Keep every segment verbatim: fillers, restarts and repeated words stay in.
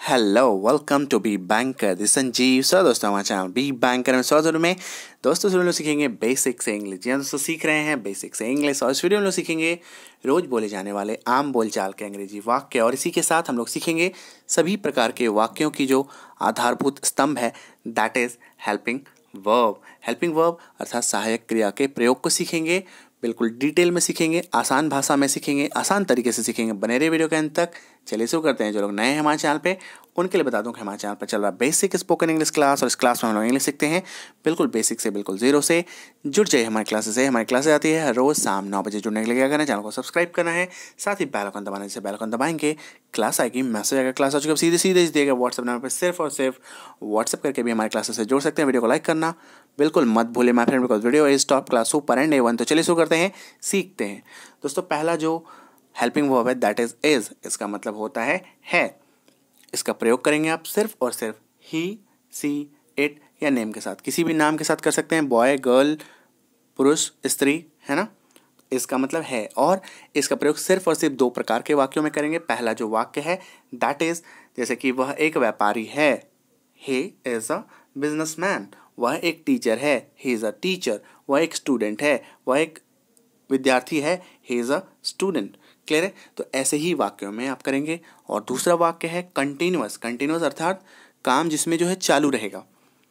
Hello welcome to be banker this Sanjeev. Sir दोस्तों हमारे channel B banker में स्वागत में दोस्तों हम लोग सीखेंगे बेसिक से इंग्लिश। जी हाँ दोस्तों, सीख रहे हैं बेसिक से इंग्लिश और इस वीडियो में लोग सीखेंगे रोज बोले जाने वाले आम बोलचाल के अंग्रेजी वाक्य और इसी के साथ हम लोग सीखेंगे सभी प्रकार के वाक्यों की जो आधारभूत स्तंभ है that is helping verb. Helping verb अर्थात सहायक क्रिया के प्रयोग को सीखेंगे, बिल्कुल डिटेल में सीखेंगे, आसान भाषा में सीखेंगे, आसान तरीके से सीखेंगे। बने रहिए वीडियो के अंत तक। चलिए शुरू करते हैं। जो लोग नए हैं हमारे चैनल पे उनके लिए बता दूं कि हमारे चैनल पर चल रहा बेसिक स्पोकन इंग्लिश क्लास और इस क्लास में हम लोग इंग्लिश सीखते हैं बिल्कुल बेसिक से बिल्कुल जीरो से। जुड़ जाइए हमारी क्लासेस से। हमारी क्लासेस आती है हर रोज शाम नौ बजे। जुड़ने के लिए क्या करना है, चैनल को सब्सक्राइब करना है, साथ ही बेल आइकन दबाना। जैसे बेल आइकन दबाएंगे क्लास आएगी, मैसेज आएगा, क्लास आ चुकी है, सीधे सीधे दिएगा व्हाट्सएप नंबर पर। सिर्फ और सिर्फ व्हाट्सएप करके भी हमारे क्लासेस से जुड़ सकते हैं। वीडियो को लाइक करना बिल्कुल मत भूलिए my friend, because video is top class super and A one. तो चलिए शुरू करते हैं, सीखते हैं। दोस्तों पहला जो हेल्पिंग वर्ब है दैट इज इज। इसका मतलब होता है है। इसका प्रयोग करेंगे आप सिर्फ और सिर्फ ही, सी, इट या नेम के साथ। किसी भी नाम के साथ कर सकते हैं, बॉय, गर्ल, पुरुष, स्त्री, है ना। इसका मतलब है। और इसका प्रयोग सिर्फ और सिर्फ दो प्रकार के वाक्यों में करेंगे। पहला जो वाक्य है दैट इज, जैसे कि वह एक व्यापारी है, ही इज अ बिजनेसमैन। वह एक टीचर है, ही इज अ टीचर। वह एक स्टूडेंट है, वह एक विद्यार्थी है, he is a student. Clear है। तो ऐसे ही वाक्यों में आप करेंगे। और दूसरा वाक्य है कंटिन्यूअस। कंटिन्यूअस अर्थात काम जिसमें जो है चालू रहेगा।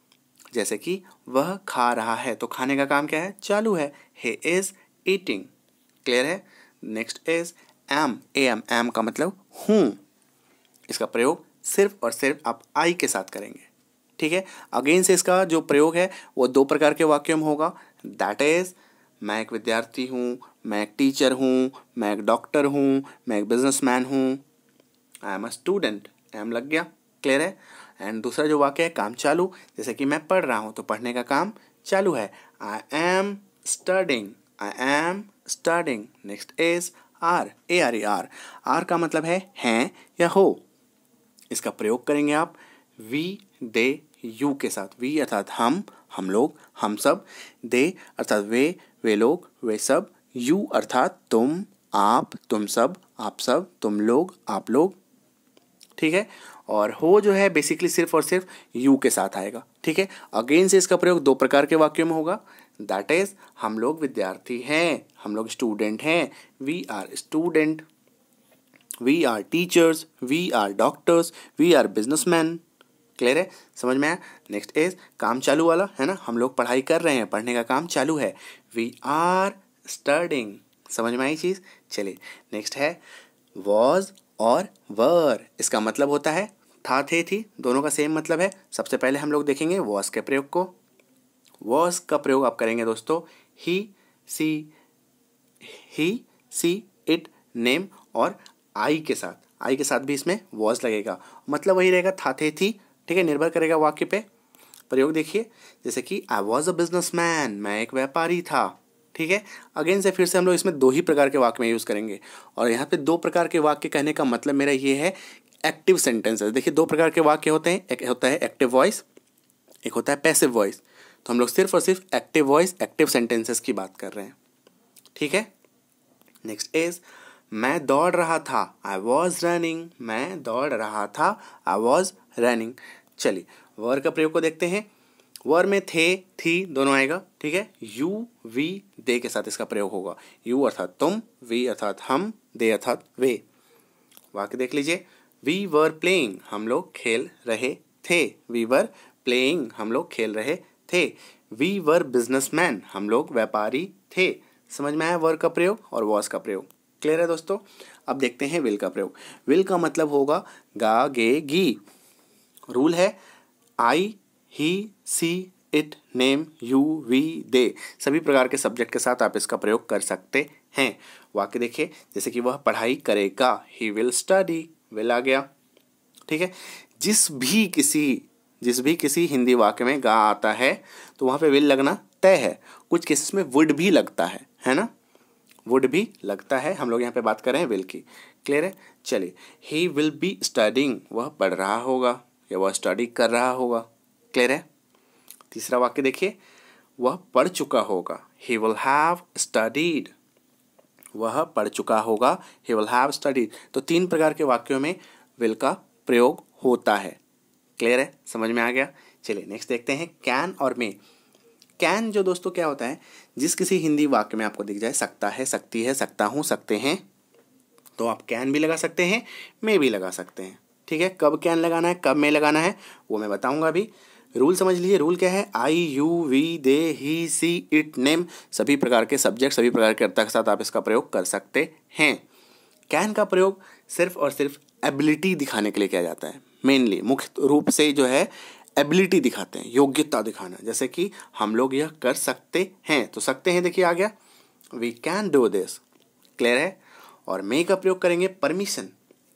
जैसे कि वह खा रहा है, तो खाने का काम क्या है, चालू है, ही इज ईटिंग। क्लियर है। Next is am. Am am का मतलब हूँ। इसका प्रयोग सिर्फ और सिर्फ आप आई के साथ करेंगे। ठीक है। अगेन से इसका जो प्रयोग है वो दो प्रकार के वाक्यों में होगा। दैट इज, मैं एक विद्यार्थी हूँ, मैं एक टीचर हूँ, मैं एक डॉक्टर हूँ, मैं एक बिजनेसमैन हूँ। I am a student. Am लग गया। क्लियर है। एंड दूसरा जो वाक्य है काम चालू, जैसे कि मैं पढ़ रहा हूँ, तो पढ़ने का काम चालू है। I am studying. I am studying. Next is are. A R E are. Are का मतलब है हैं या हो। इसका प्रयोग करेंगे आप वी, दे, यू के साथ। वी अर्थात हम, हम लोग, हम सब। दे अर्थात वे, वे लोग, वे सब। यू अर्थात तुम, आप, तुम सब, आप सब, तुम लोग, आप लोग। ठीक है। और हो जो है बेसिकली सिर्फ और सिर्फ यू के साथ आएगा। ठीक है। अगेन से इसका प्रयोग दो प्रकार के वाक्यों में होगा। दैट इज, हम लोग विद्यार्थी हैं, हम लोग स्टूडेंट हैं, we are student, we are teachers, we are doctors, we are businessman. Clear है, समझ में आया। नेक्स्ट इज काम चालू वाला, है ना, हम लोग पढ़ाई कर रहे हैं, पढ़ने का काम चालू है, वी आर स्टडिंग। समझ में आई चीज। चलिए नेक्स्ट है वॉज और वर। इसका मतलब होता है था, थे, थी, दोनों का सेम मतलब है। सबसे पहले हम लोग देखेंगे वॉज के प्रयोग को। वॉज का प्रयोग आप करेंगे दोस्तों ही, सी, ही, सी, इट, नेम और आई के साथ। आई के साथ भी इसमें वॉज लगेगा, मतलब वही रहेगा था, थे, थी। ठीक है। निर्भर करेगा वाक्य पे। प्रयोग देखिए, जैसे कि आई वॉज अ बिजनेसमैन, मैं एक व्यापारी था। ठीक है। अगेन से फिर से हम लोग इसमें दो ही प्रकार के वाक्य में यूज़ करेंगे। और यहाँ पे दो प्रकार के वाक्य कहने का मतलब मेरा ये है एक्टिव सेंटेंसेस। देखिए दो प्रकार के वाक्य होते हैं, एक होता है एक्टिव वॉइस, एक होता है पैसिव वॉइस। तो हम लोग सिर्फ और सिर्फ एक्टिव वॉइस, एक्टिव सेंटेंसेस की बात कर रहे हैं। ठीक है। नेक्स्ट इज मैं दौड़ रहा था, आई वॉज रनिंग। मैं दौड़ रहा था, आई वॉज रनिंग। चलिए वर का प्रयोग को देखते हैं। वर में थे, थी दोनों आएगा। ठीक है। यू, वी, दे के साथ इसका प्रयोग होगा। यू अर्थात तुम, वी अर्थात हम, दे अर्थात वे। वाक्य देख लीजिए। वी वर प्लेइंग, हम लोग खेल रहे थे। वी वर प्लेइंग, हम लोग खेल रहे थे। वी वर बिजनेसमैन, हम लोग व्यापारी थे। समझ में आया वर का प्रयोग और वॉज का प्रयोग। क्लियर है दोस्तों। अब देखते हैं विल का प्रयोग। विल का मतलब होगा गा, गे, गी। रूल है I, he, she, it, name, you, we, they. सभी प्रकार के सब्जेक्ट के साथ आप इसका प्रयोग कर सकते हैं। वाक्य देखिए, जैसे कि वह पढ़ाई करेगा, ही विल स्टडी। विल आ गया। ठीक है। जिस भी किसी जिस भी किसी हिंदी वाक्य में गा आता है तो वहाँ पे विल लगना तय है। कुछ केसेस में वुड भी लगता है है ना, वुड भी लगता है। हम लोग यहाँ पे बात कर रहे हैं विल की। क्लियर है। चलिए ही विल बी स्टडिंग, वह पढ़ रहा होगा या वह स्टडी कर रहा होगा। क्लियर है। तीसरा वाक्य देखिए, वह पढ़ चुका होगा, ही विल हैव स्टडीड। वह पढ़ चुका होगा, ही विल हैव स्टडीड। तो तीन प्रकार के वाक्यों में विल का प्रयोग होता है। क्लियर है, समझ में आ गया। चलिए नेक्स्ट देखते हैं कैन और मे। कैन जो दोस्तों क्या होता है, जिस किसी हिंदी वाक्य में आपको दिख जाए सकता है, सकती है, सकता हूँ, सकते हैं, तो आप कैन भी लगा सकते हैं, मे भी लगा सकते हैं। ठीक है, कब कैन लगाना है, कब मे लगाना है, वो मैं बताऊंगा अभी। रूल समझ लीजिए। रूल क्या है, I, you, we, they, he, she, it, name, सभी प्रकार के सब्जेक्ट, सभी प्रकार के कर्ता के साथ आप इसका प्रयोग कर सकते हैं। कैन का प्रयोग सिर्फ और सिर्फ एबिलिटी दिखाने के लिए किया जाता है। मेनली मुख्य रूप से जो है एबिलिटी दिखाते हैं, योग्यता दिखाना। जैसे कि हम लोग यह कर सकते हैं, तो सकते हैं देखिए आ गया, we can do this. Clear है। और मे का प्रयोग करेंगे परमिशन,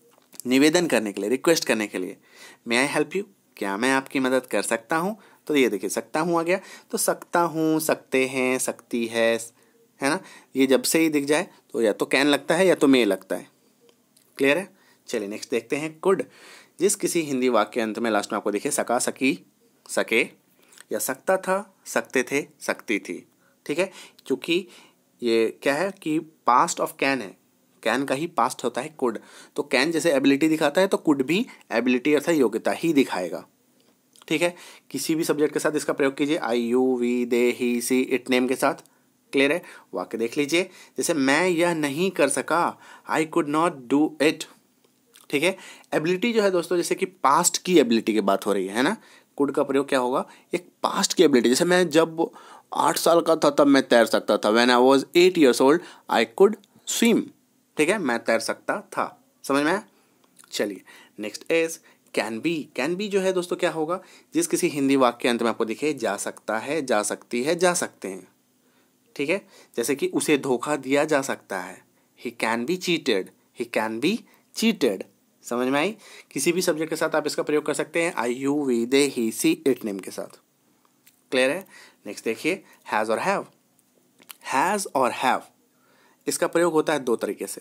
निवेदन करने के लिए, रिक्वेस्ट करने के लिए। मे आई हेल्प यू, क्या मैं आपकी मदद कर सकता हूँ। तो ये देखिए सकता हूँ आ गया। तो सकता हूँ, सकते हैं, सकती है, है ना, ये जब से ही दिख जाए तो या तो कैन लगता है या तो मे लगता है। क्लियर है। चलिए नेक्स्ट देखते हैं कुड। जिस किसी हिंदी वाक्य के अंत में लास्ट में आपको दिखे सका, सकी, सके, या सकता था, सकते थे, सकती थी। ठीक है, क्योंकि ये क्या है कि पास्ट ऑफ कैन है, कैन का ही पास्ट होता है कुड। तो कैन जैसे एबिलिटी दिखाता है तो कुड भी एबिलिटी अर्थात योग्यता ही दिखाएगा। ठीक है, किसी भी सब्जेक्ट के साथ इसका प्रयोग कीजिए, I, you, we, they, he, she, it, name के साथ। क्लियर है। वाक्य देख लीजिए, जैसे मैं यह नहीं कर सका, I could not do it. ठीक है, एबिलिटी जो है दोस्तों, जैसे कि पास्ट की एबिलिटी की बात हो रही है ना, कुड का प्रयोग क्या होगा, एक पास्ट की एबिलिटी। जैसे मैं जब आठ साल का था तब मैं तैर सकता था, when I was eight years old I could swim. ठीक है, मैं तैर सकता था। समझ में आया। चलिए next is can be. Can be जो है दोस्तों क्या होगा, जिस किसी हिंदी वाक्य के अंत में आपको दिखे जा सकता है, जा सकती है, जा सकते हैं। ठीक है, जैसे कि उसे धोखा दिया जा सकता है, he can be cheated, he can be cheated. समझ में आई। किसी भी सब्जेक्ट के साथ आप इसका प्रयोग कर सकते हैं, I, you, we, they, he, she, it, name के साथ। क्लियर है। नेक्स्ट देखिए हैज़ और हैव। हैज़ और हैव इसका प्रयोग होता है दो तरीके से।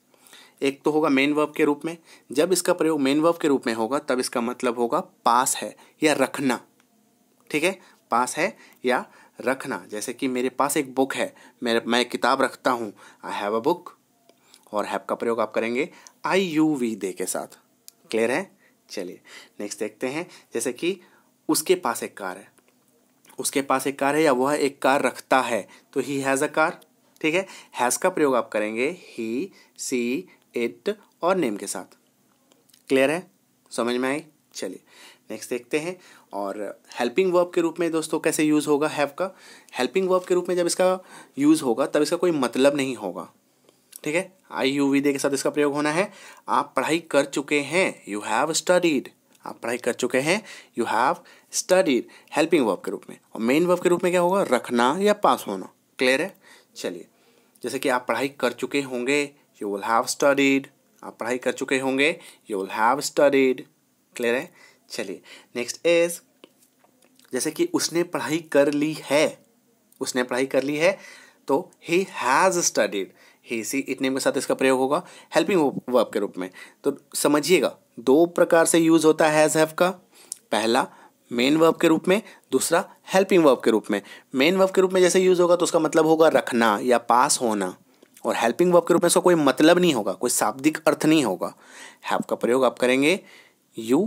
एक तो होगा मेन वर्ब के रूप में। जब इसका प्रयोग मेन वर्ब के रूप में होगा तब इसका मतलब होगा पास है या रखना। ठीक है, पास है या रखना। जैसे कि मेरे पास एक बुक है, मैं मैं किताब रखता हूँ, आई हैव अ बुक। और हैव का प्रयोग आप करेंगे आई, यू, वी, दे के साथ। क्लियर है। चलिए नेक्स्ट देखते हैं, जैसे कि उसके पास एक कार है, उसके पास एक कार है या वह एक कार रखता है, तो ही हैज़ अ कार। ठीक है, हैज़ का प्रयोग आप करेंगे ही, सी, इट और नेम के साथ। क्लियर है, समझ में आई। चलिए नेक्स्ट देखते हैं। और हेल्पिंग वर्ब के रूप में दोस्तों कैसे यूज़ होगा हैव का। हेल्पिंग वर्ब के रूप में जब इसका यूज़ होगा तब इसका कोई मतलब नहीं होगा। ठीक है, आई, यू, वी, दे के साथ इसका प्रयोग होना है, आप पढ़ाई कर चुके हैं, यू हैव स्टडीड। आप पढ़ाई कर चुके हैं, you have studied, helping verb के रूप में। और मेन वर्ब के रूप में क्या होगा, रखना या पास होना। क्लियर है। चलिए जैसे कि आप पढ़ाई कर चुके होंगे, यू विल हैव स्टडीड। आप पढ़ाई कर चुके होंगे, you will have studied. Clear है। चलिए नेक्स्ट इज, जैसे कि उसने पढ़ाई कर ली है, उसने पढ़ाई कर ली है, तो he has studied, he, she, it, name के साथ इसका प्रयोग होगा हेल्पिंग वर्ब के रूप में। तो समझिएगा दो प्रकार से यूज होता है हैज़ हैव का। पहला मेन वर्ब के रूप में, दूसरा हेल्पिंग वर्ब के रूप में। मेन वर्ब के रूप में जैसे यूज होगा तो उसका मतलब होगा रखना या पास होना, और हेल्पिंग वर्ब के रूप में इसका कोई मतलब नहीं होगा, कोई शाब्दिक अर्थ नहीं होगा। हैव का प्रयोग आप करेंगे यू,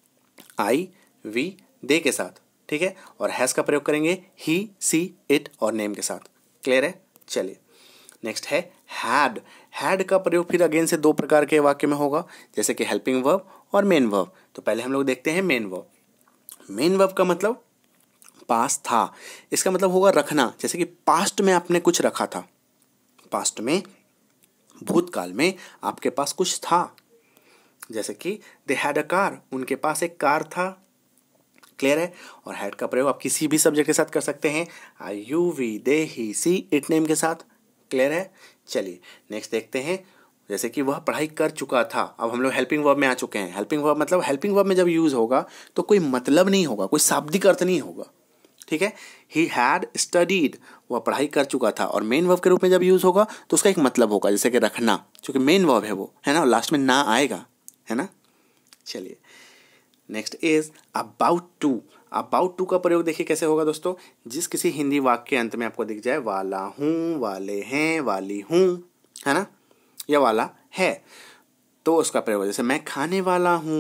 आई, वी, दे के साथ। ठीक है, और हैज़ का प्रयोग करेंगे ही, सी, इट और नेम के साथ। क्लियर है। चलिए नेक्स्ट है हैड। हैड का प्रयोग फिर अगेन से दो प्रकार के वाक्य में होगा, जैसे कि हेल्पिंग वर्ब और मेन वर्ब। तो पहले हम लोग देखते हैं मेन वर्ब। मेन वर्ब का मतलब पास था, इसका मतलब होगा रखना। जैसे कि पास्ट में आपने कुछ रखा था, पास्ट में, भूतकाल में आपके पास कुछ था। जैसे कि दे हैड अ कार, उनके पास एक कार था। क्लियर है। और हैड का प्रयोग आप किसी भी सब्जेक्ट के साथ कर सकते हैं, I, you, we, they, he, she, it, name के साथ। क्लियर है। चलिए नेक्स्ट देखते हैं, जैसे कि वह पढ़ाई कर चुका था। अब हम लोग हेल्पिंग वर्ब में आ चुके हैं। हेल्पिंग वर्ब मतलब हेल्पिंग वर्ब में जब यूज होगा तो कोई मतलब नहीं होगा, कोई शाब्दिक अर्थ नहीं होगा। ठीक है, ही हैड स्टडीड, वह पढ़ाई कर चुका था। और मेन वर्ब के रूप में जब यूज होगा तो उसका एक मतलब होगा, जैसे कि रखना, क्योंकि मेन वर्ब है वो, है ना, लास्ट में ना आएगा, है ना। चलिए next is about to. About to का प्रयोग देखिए कैसे होगा दोस्तों, जिस किसी हिंदी वाक्य के अंत में आपको दिख जाए वाला हूँ, वाले हैं, वाली हूँ, है ना, या वाला है, तो उसका प्रयोग, जैसे मैं खाने वाला हूँ,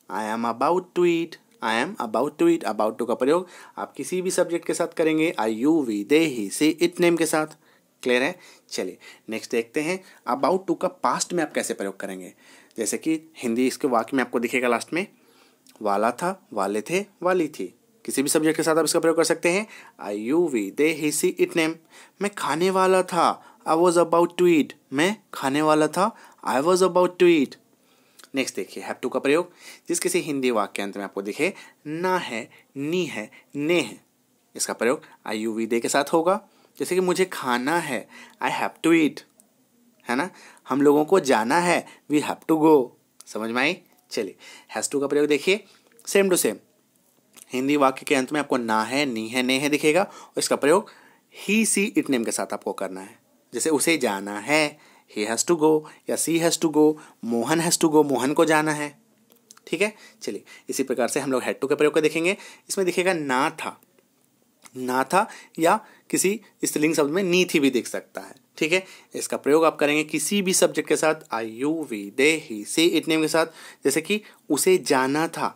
I am about to eat, I am about to eat. About to का प्रयोग आप किसी भी सब्जेक्ट के साथ करेंगे, I, you, we, they, he, she, it name के साथ। क्लियर है? चलिए नेक्स्ट देखते हैं अबाउट टू का पास्ट में आप कैसे प्रयोग करेंगे। जैसे कि हिंदी इसके वाक्य में आपको दिखेगा लास्ट में, वाला था, वाले थे, वाली थी। किसी भी सब्जेक्ट के साथ आप इसका प्रयोग कर सकते हैं। I, you, we, they, he, she, it name. मैं खाने वाला था, I was about to eat. मैं खाने वाला था, I was about to eat. Next देखिए हैव टू का प्रयोग। जिस किसी हिंदी वाक्य अंत में आपको दिखे ना है, नी है, ने है, इसका प्रयोग आई, यू, वी, दे के साथ होगा। जैसे कि मुझे खाना है, आई हैव टू ईट, है ना। हम लोगों को जाना है, वी हैव टू गो। समझ में आई? चलिए हैज टू का प्रयोग देखिए, सेम टू सेम। हिंदी वाक्य के अंत में आपको ना है, नी है, ने है दिखेगा और इसका प्रयोग ही, सी, इट नेम के साथ आपको करना है। जैसे उसे जाना है, ही हैज़ टू गो, या she has to go, Mohan has to go, Mohan को जाना है। ठीक है, चलिए इसी प्रकार से हम लोग हैड टू का प्रयोग कर देखेंगे। इसमें दिखेगा ना था, ना था, या किसी स्त्रीलिंग शब्द में नी थी भी दिख सकता है। ठीक है, इसका प्रयोग आप करेंगे किसी भी सब्जेक्ट के साथ, I, you, we, they, he, she, it name के साथ। जैसे कि उसे जाना था,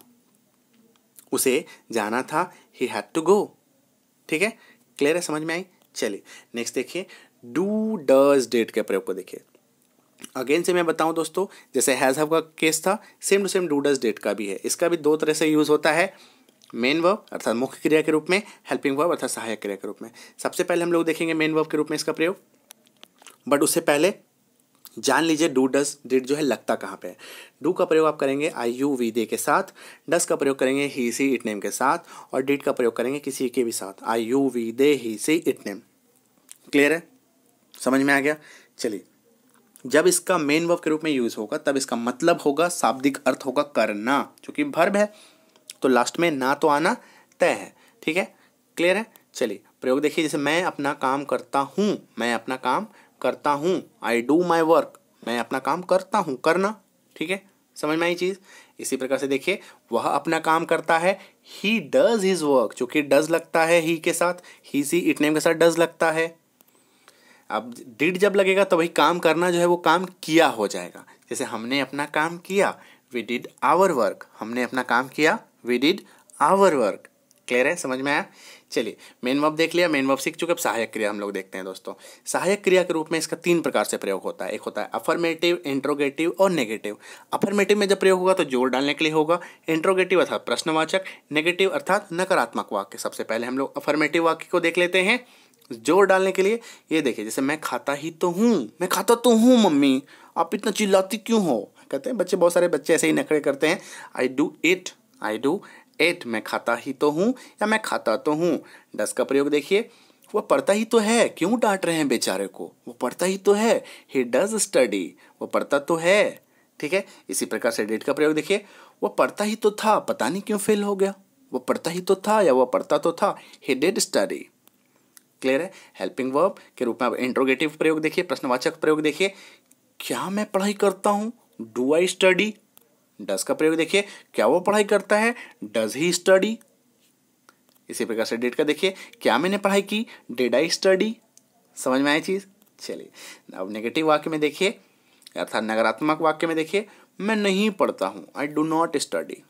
उसे जाना था, ही हैड टू गो। ठीक है, क्लियर है? समझ में आई? चलिए नेक्स्ट देखिए डू, डज, डिड के प्रयोग को देखिए। अगेन से मैं बताऊं दोस्तों, जैसे हैज हैव का केस था, same to same do, does, did का भी है। इसका भी दो तरह से यूज होता है, मेन वर्ब अर्थात मुख्य क्रिया के रूप में, हेल्पिंग वर्ब अर्थात सहायक क्रिया के रूप में। सबसे पहले हम लोग देखेंगे मेन वर्ब के रूप में इसका प्रयोग, बट उससे पहले जान लीजिए डू, डज, डिड जो है लगता कहाँ पे है। डू का प्रयोग आप करेंगे आई, यू, वी, दे के साथ, डज का प्रयोग करेंगे ही, सी, इट नेम के साथ, और डिड का प्रयोग करेंगे किसी के भी साथ, I, you, we, they, he, she, it name. Clear है? समझ में आ गया? चलिए जब इसका मेन वर्ब के रूप में यूज होगा तब इसका मतलब होगा, शाब्दिक अर्थ होगा करना, क्योंकि वर्ब है तो लास्ट में ना तो आना तय है। ठीक है, क्लियर है? चलिए प्रयोग देखिए, जैसे मैं अपना काम करता हूँ, मैं अपना काम करता हूँ, आई डू माई वर्क, मैं अपना काम करता हूँ, करना। ठीक है, समझ में आई चीज़? इसी प्रकार से देखिए वह अपना काम करता है, ही डज हिज वर्क, चूंकि डज लगता है ही के साथ, ही, सी, इट नेम के साथ डज लगता है। अब डिड जब लगेगा तो वही काम करना जो है वो काम किया हो जाएगा। जैसे हमने अपना काम किया, वी डिड आवर वर्क, हमने अपना काम किया, we did our work. Clear है? समझ में आया? चलिए मेन वर्ब देख लिया, मेन वर्ब सीख चुके। अब सहायक क्रिया हम लोग देखते हैं दोस्तों। सहायक क्रिया के रूप में इसका तीन प्रकार से प्रयोग होता है। एक होता है अफर्मेटिव, इंट्रोगेटिव और नेगेटिव। अफर्मेटिव में जब प्रयोग होगा तो जोर डालने के लिए होगा, इंट्रोगेटिव अर्थात प्रश्नवाचक, नेगेटिव अर्थात नकारात्मक वाक्य। सबसे पहले हम लोग अफर्मेटिव वाक्य को देख लेते हैं जोर डालने के लिए। ये देखिए, जैसे मैं खाता ही तो हूँ, मैं खाता तो हूँ मम्मी, आप इतना चिल्लाती क्यों हो? कहते हैं बच्चे, बहुत सारे बच्चे ऐसे ही नखरे करते हैं। I do it, I do it, मैं खाता ही तो हूँ या मैं खाता तो हूँ। डस का प्रयोग देखिए, वो पढ़ता ही तो है, क्यों डांट रहे हैं बेचारे को, वो पढ़ता ही तो है, ही डज स्टडी, वो पढ़ता तो है। ठीक है, इसी प्रकार से डिड का प्रयोग देखिए, वो पढ़ता ही तो था, पता नहीं क्यों फेल हो गया, वो पढ़ता ही तो था या वो पढ़ता तो था, ही डिड स्टडी। क्लियर है? हेल्पिंग वर्ब के रूप में आप इंट्रोगेटिव प्रयोग देखिए, प्रश्नवाचक प्रयोग देखिए, क्या मैं पढ़ाई करता हूँ, डू आई स्टडी। डज का प्रयोग देखिए, क्या वो पढ़ाई करता है, डज ही स्टडी। इसी प्रकार से डिड का देखिए, क्या मैंने पढ़ाई की, डिड आई स्टडी। समझ में आई चीज? चलिए अब नेगेटिव वाक्य में देखिए, अर्थात नकारात्मक वाक्य में देखिए, मैं नहीं पढ़ता हूँ, I do not study.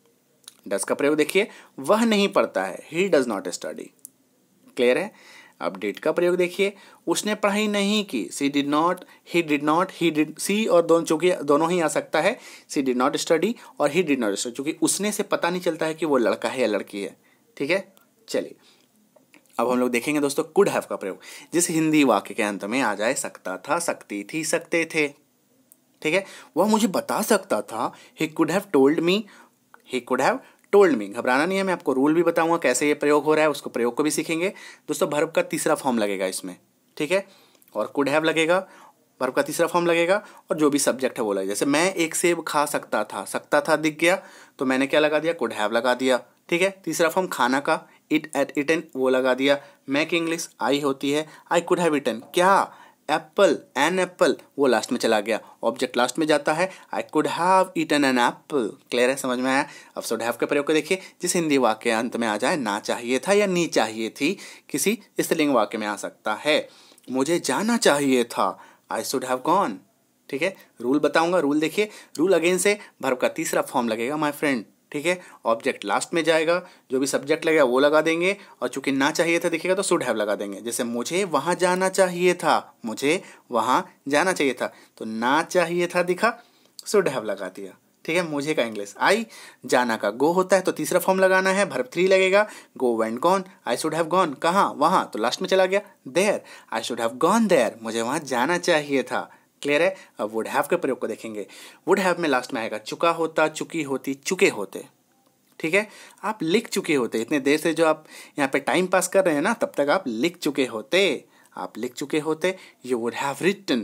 Does का प्रयोग देखिए, वह नहीं पढ़ता है, he does not study. Clear है? अब डिड का प्रयोग देखिए, उसने पढ़ाई नहीं की, she did not, he did not, he did, she और दोनों, चूंकि दोनों ही आ सकता है, सी डिड नॉट स्टडी और ही डिड नॉट स्टडी, चूंकि उसने से पता नहीं चलता है कि वो लड़का है या लड़की है। ठीक है, चलिए अब हम लोग देखेंगे दोस्तों कुड हैव का प्रयोग। जिस हिंदी वाक्य के अंत में आ जाए सकता था, सकती थी, सकते थे। ठीक है, वह मुझे बता सकता था, he could have told me, he could have told me. घबराना नहीं है, मैं आपको रूल भी बताऊंगा कैसे ये प्रयोग हो रहा है, उसको प्रयोग को भी सीखेंगे दोस्तों। वर्ब का तीसरा फॉर्म लगेगा इसमें। ठीक है, और कुड हैव लगेगा, वर्ब का तीसरा फॉर्म लगेगा, और जो भी सब्जेक्ट है वो लगेगा। जैसे मैं एक सेब खा सकता था, सकता था दिख गया तो मैंने क्या लगा दिया, कुड हैव लगा दिया। ठीक है, तीसरा फॉर्म खाना का, इट, एट, इटन, वो लगा दिया। मैक इंग्लिश, आई होती है, आई कुड हैव इटन। क्या एप्पल, एन एप्पल, वो लास्ट में चला गया, ऑब्जेक्ट लास्ट में जाता है, I could have eaten an apple. Clear है? समझ में आया? अब शुड हैव के प्रयोग को देखिए, जिस हिंदी वाक्य अंत में आ जाए ना चाहिए था या नी चाहिए थी, किसी स्त्रीलिंग वाक्य में आ सकता है। मुझे जाना चाहिए था, आई शुड हैव गॉन। ठीक है, रूल बताऊंगा। रूल देखिए, रूल अगेन से वर्ब का तीसरा फॉर्म लगेगा माय फ्रेंड, ठीक है। ऑब्जेक्ट लास्ट में जाएगा, जो भी सब्जेक्ट लगेगा वो लगा देंगे, और चूंकि ना चाहिए था दिखेगा तो शुड हैव लगा देंगे। जैसे मुझे वहाँ जाना चाहिए था, मुझे वहाँ जाना चाहिए था, तो ना चाहिए था दिखा, शुड हैव लगा दिया, ठीक है। मुझे का इंग्लिश आई, जाना का गो होता है तो तीसरा फॉर्म लगाना है, वर्ब थ्री लगेगा, go went gone, I should have gone, कहाँ, वहाँ, तो लास्ट में चला गया there, I should have gone there, मुझे वहाँ जाना चाहिए था। क्लियर है। अब वुड हैव के प्रयोग को देखेंगे। वुड हैव में लास्ट में आएगा चुका होता, चुकी होती, चुके होते, ठीक है। आप लिख चुके होते, इतने देर से जो आप यहाँ पे टाइम पास कर रहे हैं ना, तब तक आप लिख चुके होते, आप लिख चुके होते, you would have written.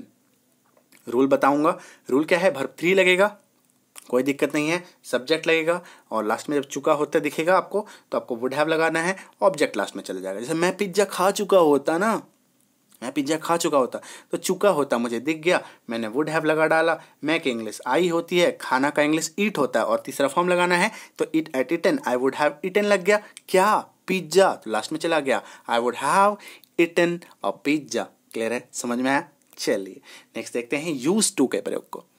Rule बताऊंगा। रूल क्या है, वर्ब थ्री लगेगा, कोई दिक्कत नहीं है, सब्जेक्ट लगेगा, और लास्ट में जब चुका होता दिखेगा आपको तो आपको वुड हैव लगाना है, ऑब्जेक्ट लास्ट में चला जाएगा। जैसे मैं पिज्जा खा चुका होता ना, मैं पिज्जा खा चुका होता, तो चुका होता मुझे दिख गया, मैंने वुड हैव लगा डाला। मैं की इंग्लिश आई होती है, खाना का इंग्लिश ईट होता है, और तीसरा फॉर्म लगाना है तो eat ate eaten, I would have eaten लग गया, क्या, पिज्जा, तो लास्ट में चला गया, I would have eaten a pizza. Clear है, समझ में आया। चलिए नेक्स्ट देखते हैं यूज टू के प्रयोग को।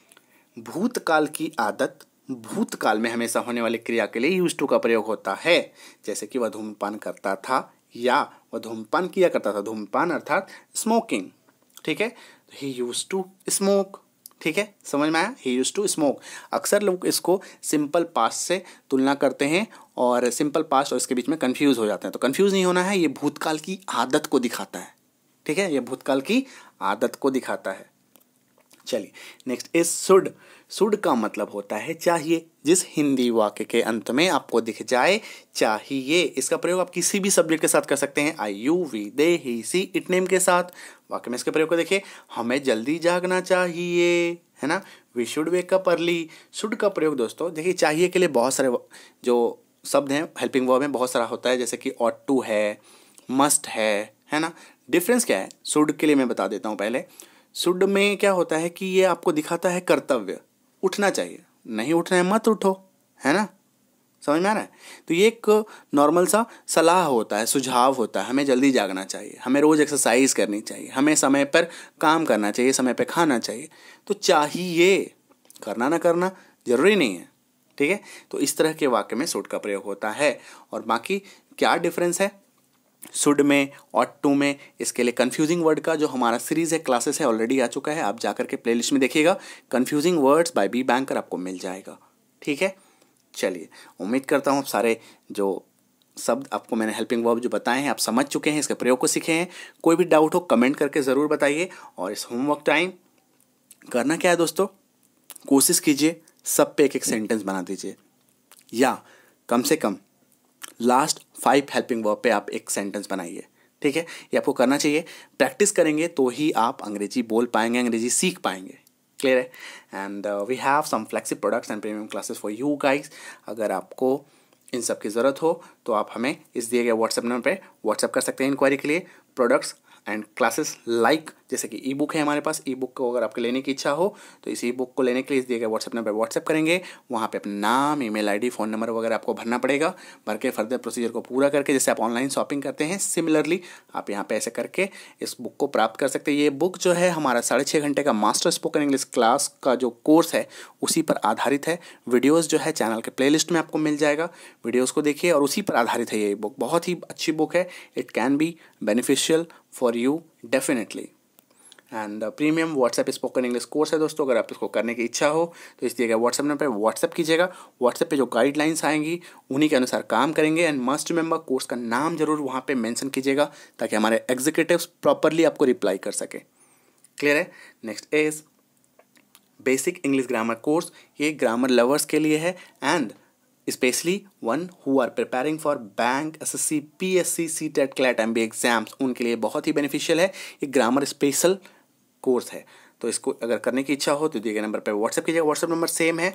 भूतकाल की आदत, भूतकाल में हमेशा होने वाली क्रिया के लिए यूज टू का प्रयोग होता है। जैसे कि वह धूम्रपान करता था, या वह धूम्रपान किया करता था, धूम्रपान अर्थात स्मोकिंग, ठीक है। ही यूज टू स्मोक, ठीक है, समझ में आया, ही यूज टू स्मोक। अक्सर लोग इसको सिंपल पास्ट से तुलना करते हैं और सिंपल पास्ट और इसके बीच में कंफ्यूज हो जाते हैं, तो कंफ्यूज नहीं होना है, ये भूतकाल की आदत को दिखाता है, ठीक है, ये भूतकाल की आदत को दिखाता है। चलिए नेक्स्ट इज शुड। शुड का मतलब होता है चाहिए। जिस हिंदी वाक्य के अंत में आपको दिख जाए चाहिए, इसका प्रयोग आप किसी भी सब्जेक्ट के साथ कर सकते हैं, I, you, we, they, he, she, it name के साथ। वाक्य में इसके प्रयोग को देखिए, हमें जल्दी जागना चाहिए, है ना, we should wake up early. Should का प्रयोग दोस्तों देखिए, चाहिए के लिए बहुत सारे जो शब्द हैं हेल्पिंग वर्ब में बहुत सारा होता है, जैसे कि ऑट टू है, मस्ट है, है ना। डिफरेंस क्या है शुड के लिए मैं बता देता हूँ पहले। शुड में क्या होता है कि ये आपको दिखाता है कर्तव्य, उठना चाहिए, नहीं उठना है मत उठो, है ना, समझ में आ रहा है। तो ये एक नॉर्मल सा सलाह होता है, सुझाव होता है, हमें जल्दी जागना चाहिए, हमें रोज एक्सरसाइज करनी चाहिए, हमें समय पर काम करना चाहिए, समय पर खाना चाहिए। तो चाहिए, करना ना करना जरूरी नहीं है, ठीक है। तो इस तरह के वाक्य में शुड का प्रयोग होता है। और बाकी क्या डिफरेंस है शुड में और टू में, इसके लिए कंफ्यूजिंग वर्ड का जो हमारा सीरीज है, क्लासेस है, ऑलरेडी आ चुका है, आप जाकर के प्लेलिस्ट में देखिएगा, confusing words by B banker आपको मिल जाएगा, ठीक है। चलिए उम्मीद करता हूँ सारे जो शब्द आपको मैंने हेल्पिंग वर्ब जो बताए हैं आप समझ चुके हैं, इसके प्रयोग को सीखे हैं। कोई भी डाउट हो कमेंट करके ज़रूर बताइए। और इस होमवर्क टाइम करना क्या है दोस्तों, कोशिश कीजिए सब पे एक एक सेंटेंस बना दीजिए, या कम से कम लास्ट फाइव हेल्पिंग वर्ब पे आप एक सेंटेंस बनाइए, ठीक है। ये आपको करना चाहिए, प्रैक्टिस करेंगे तो ही आप अंग्रेजी बोल पाएंगे, अंग्रेजी सीख पाएंगे। क्लियर है। And we have some flexible products and premium classes for you guys. अगर आपको इन सब की ज़रूरत हो तो आप हमें इस दिए गए व्हाट्सएप नंबर पे व्हाट्सएप कर सकते हैं इंक्वायरी के लिए। प्रोडक्ट्स एंड क्लासेस लाइक जैसे कि ई बुक है हमारे पास, ई बुक को अगर आपको लेने की इच्छा हो तो इस ई बुक को लेने के लिए इस दिए गए व्हाट्सएप नंबर पर व्हाट्सएप करेंगे। वहाँ पे अपना नाम, ईमेल आईडी, फ़ोन नंबर वगैरह आपको भरना पड़ेगा। भर के फर्दर प्रोसीजर को पूरा करके जैसे आप ऑनलाइन शॉपिंग करते हैं सिमिलरली आप यहाँ पे ऐसे करके इस बुक को प्राप्त कर सकते हैं। ये बुक जो है हमारा साढ़े छः घंटे का मास्टर स्पोकन इंग्लिश क्लास का जो कोर्स है उसी पर आधारित है। वीडियोज़ जो है चैनल के प्लेलिस्ट में आपको मिल जाएगा, वीडियोज़ को देखिए और उसी पर आधारित है ये बुक। बहुत ही अच्छी बुक है, it can be beneficial for you definitely. And premium WhatsApp spoken English course है दोस्तों, अगर आप इसको करने की इच्छा हो तो इस दिए गए व्हाट्सएप नंबर पर व्हाट्सएप कीजिएगा। व्हाट्सएप पे जो गाइडलाइंस आएंगी उन्हीं के अनुसार काम करेंगे। एंड मस्ट रिमेंबर कोर्स का नाम जरूर वहाँ पे मेंशन कीजिएगा ताकि हमारे एग्जीक्यूटिव्स प्रॉपरली आपको रिप्लाई कर सके। क्लियर है। Next is basic English grammar course. ये ग्रामर लवर्स के लिए है and specially one who are preparing for bank, S S C, P S C, C TET, CLAT, M B exams, उनके लिए बहुत ही बेनिफिशियल है। ये ग्रामर स्पेशल कोर्स है, तो इसको अगर करने की इच्छा हो तो दिए गए नंबर पर व्हाट्सएप कीजिएगा। व्हाट्सएप नंबर सेम है।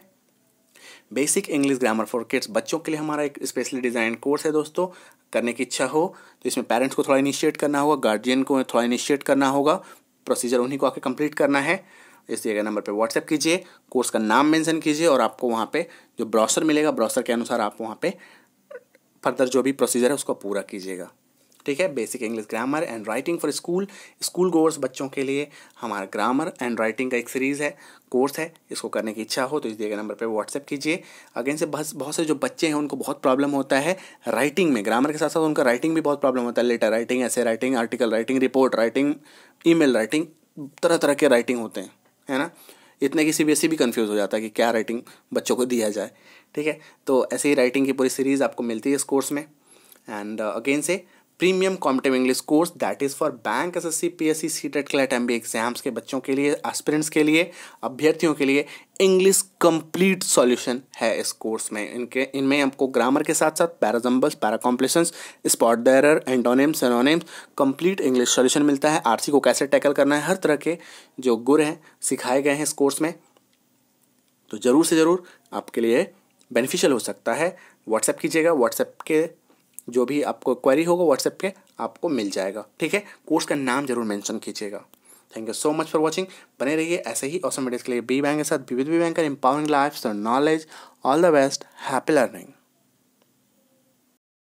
Basic English grammar for kids, बच्चों के लिए हमारा एक स्पेशली डिज़ाइन कोर्स है दोस्तों। करने की इच्छा हो तो इसमें पेरेंट्स को थोड़ा इनिशिएट करना होगा, गार्जियन को थोड़ा इनिशिएट करना होगा, प्रोसीजर उन्हीं को आके कंप्लीट करना है। इस दिए गए नंबर पे व्हाट्सएप कीजिए, कोर्स का नाम मेंशन कीजिए और आपको वहाँ पे जो ब्राउज़र मिलेगा, ब्राउज़र के अनुसार आप वहाँ पे फर्दर जो भी प्रोसीजर है उसको पूरा कीजिएगा। ठीक है। Basic English grammar and writing for school, school goers बच्चों के लिए हमारा ग्रामर एंड राइटिंग का एक सीरीज़ है, कोर्स है। इसको करने की इच्छा हो तो इस दिए गए नंबर पर व्हाट्सएप कीजिए। अगेन से बहुत बहुत से जो बच्चे हैं उनको बहुत प्रॉब्लम होता है राइटिंग में, ग्रामर के साथ साथ उनका राइटिंग भी बहुत प्रॉब्लम होता है। Letter writing, essay writing, article writing, report writing, email writing, तरह तरह के राइटिंग होते हैं, है ना। इतने की सीबीएसई भी कंफ्यूज हो जाता है कि क्या राइटिंग बच्चों को दिया जाए, ठीक है। तो ऐसे ही राइटिंग की पूरी सीरीज़ आपको मिलती है इस कोर्स में। एंड अगेन से premium competitive English course that is for bank, SSC, PSC, CTET, CLAT, MBA exams के बच्चों के लिए, एस्पिरेंट्स के लिए, अभ्यर्थियों के लिए इंग्लिश कंप्लीट सॉल्यूशन है इस कोर्स में। इनके इनमें आपको ग्रामर के साथ साथ parajumbles, paracompletions, spot the error, antonyms, synonyms, complete English solution मिलता है। आरसी को कैसे टैकल करना है, हर तरह के जो गुर हैं सिखाए गए हैं इस कोर्स में। तो ज़रूर से ज़रूर आपके लिए बेनिफिशियल हो सकता है। व्हाट्सएप कीजिएगा, व्हाट्सएप के जो भी आपको क्वेरी होगा व्हाट्सएप पे आपको मिल जाएगा, ठीक है। कोर्स का नाम जरूर मेंशन कीजिएगा। Thank you so much for watching. बने रहिए ऐसे ही ऑसम वीडियोस के लिए बी बैंक के साथ, with B bank empowering life, knowledge. All the best, happy learning.